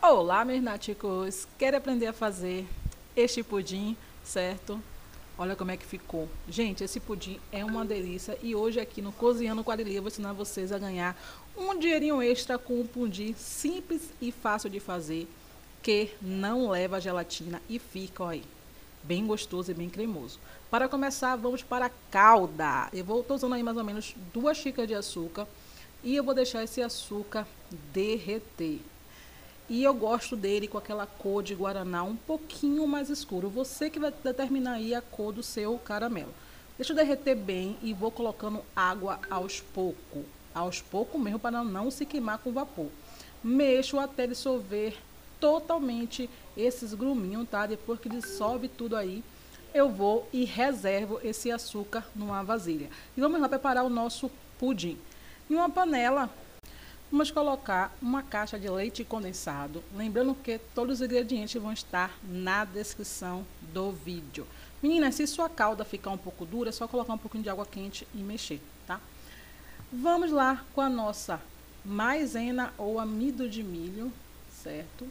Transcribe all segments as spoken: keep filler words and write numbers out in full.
Olá, meus náticos! Quer aprender a fazer este pudim, certo? Olha como é que ficou. Gente, esse pudim é uma delícia e hoje aqui no Cozinhando com a Arely eu vou ensinar vocês a ganhar um dinheirinho extra com um pudim simples e fácil de fazer, que não leva gelatina e fica, ó aí, bem gostoso e bem cremoso. Para começar, vamos para a calda. Eu vou tô usando aí mais ou menos duas xícaras de açúcar e eu vou deixar esse açúcar derreter. E eu gosto dele com aquela cor de guaraná um pouquinho mais escuro. Você que vai determinar aí a cor do seu caramelo. Deixa eu derreter bem e vou colocando água aos poucos. Aos poucos mesmo, para não se queimar com vapor. Mexo até dissolver totalmente esses gruminhos, tá? Depois que dissolve tudo aí, eu vou e reservo esse açúcar numa vasilha. E vamos lá preparar o nosso pudim. Em uma panela, vamos colocar uma caixa de leite condensado, lembrando que todos os ingredientes vão estar na descrição do vídeo. Meninas, se sua calda ficar um pouco dura, é só colocar um pouquinho de água quente e mexer, tá? Vamos lá com a nossa maisena ou amido de milho, certo?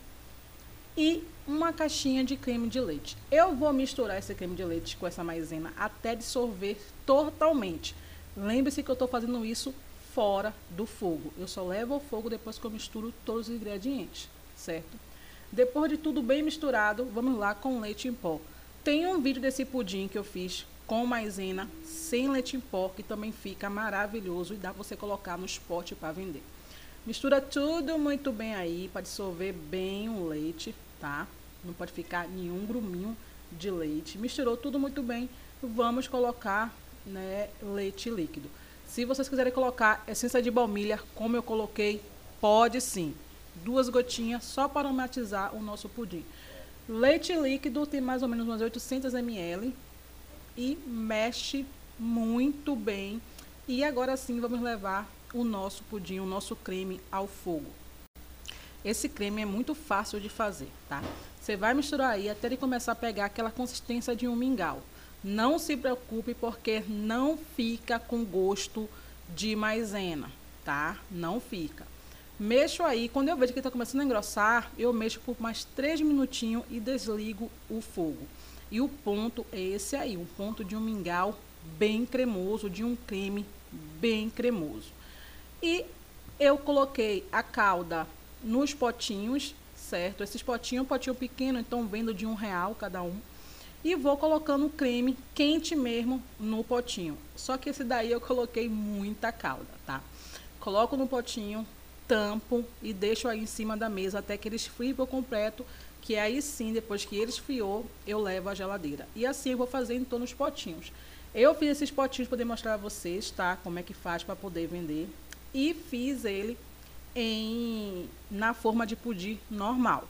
E uma caixinha de creme de leite. Eu vou misturar esse creme de leite com essa maisena até dissolver totalmente. Lembre-se que eu estou fazendo isso fora do fogo. Eu só levo ao fogo depois que eu misturo todos os ingredientes, certo? Depois de tudo bem misturado, vamos lá com leite em pó. Tem um vídeo desse pudim que eu fiz com maisena, sem leite em pó, que também fica maravilhoso e dá pra você colocar nos potes para vender. Mistura tudo muito bem aí, para dissolver bem o leite, tá? Não pode ficar nenhum gruminho de leite. Misturou tudo muito bem, vamos colocar, né, leite líquido. Se vocês quiserem colocar essência de baunilha, como eu coloquei, pode sim. Duas gotinhas só para aromatizar o nosso pudim. Leite líquido tem mais ou menos umas oitocentos mililitros e mexe muito bem. E agora sim vamos levar o nosso pudim, o nosso creme ao fogo. Esse creme é muito fácil de fazer, tá? Você vai misturar aí até ele começar a pegar aquela consistência de um mingau. Não se preocupe porque não fica com gosto de maisena, tá? Não fica. Mexo aí, quando eu vejo que está começando a engrossar, eu mexo por mais três minutinhos e desligo o fogo. E o ponto é esse aí, um ponto de um mingau bem cremoso, de um creme bem cremoso. E eu coloquei a calda nos potinhos, certo? Esses potinhos, um potinho pequeno, então vendo de um real cada um. E vou colocando o creme quente mesmo no potinho. Só que esse daí eu coloquei muita calda, tá? Coloco no potinho, tampo e deixo aí em cima da mesa até que ele esfrie por completo. Que aí sim, depois que ele esfriou, eu levo à geladeira. E assim eu vou fazer em todos os potinhos. Eu fiz esses potinhos para poder mostrar a vocês, tá? Como é que faz para poder vender. E fiz ele em, na forma de pudim normal.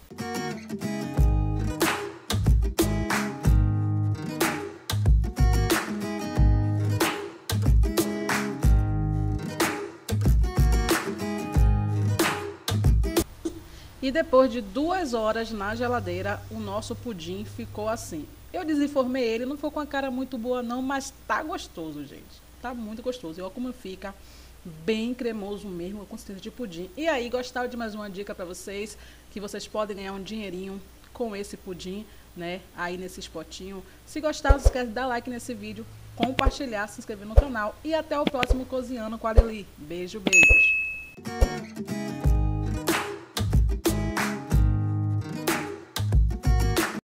E depois de duas horas na geladeira, o nosso pudim ficou assim. Eu desenformei ele, não ficou com a cara muito boa não, mas tá gostoso, gente. Tá muito gostoso. E olha como fica bem cremoso mesmo, com consistência de pudim. E aí, gostaram de mais uma dica para vocês, que vocês podem ganhar um dinheirinho com esse pudim, né? Aí nesses potinhos. Se gostaram, não esquece de dar like nesse vídeo, compartilhar, se inscrever no canal. E até o próximo Cozinhando com a Arely. Beijo, beijos.